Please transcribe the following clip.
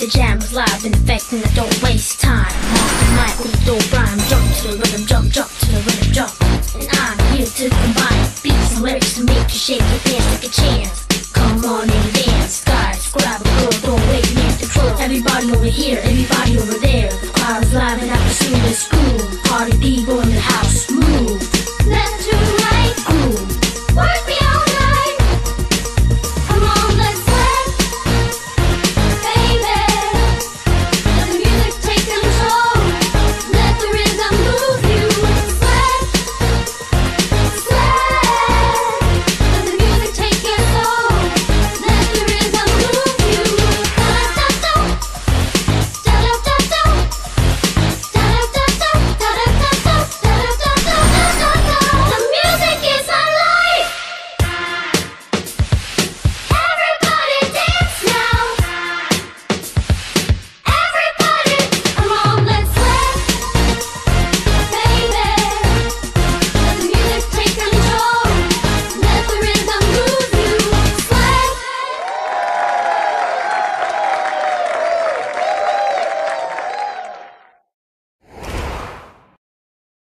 the jam is live in effect and I don't waste time. Mark the mic with a dope rhyme, jump to the rhythm, jump to the rhythm, jump. And I'm here to combine beats and lyrics to make you shake your pants like a chance. Come on and dance, guys, grab a girl, don't wait, man, control. Everybody over here, everybody over there. The crowd is live and I pursue the school. Party people in the